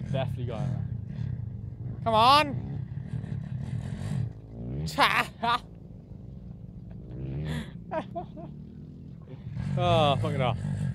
definitely going there. Come on! Oh, fuck it off.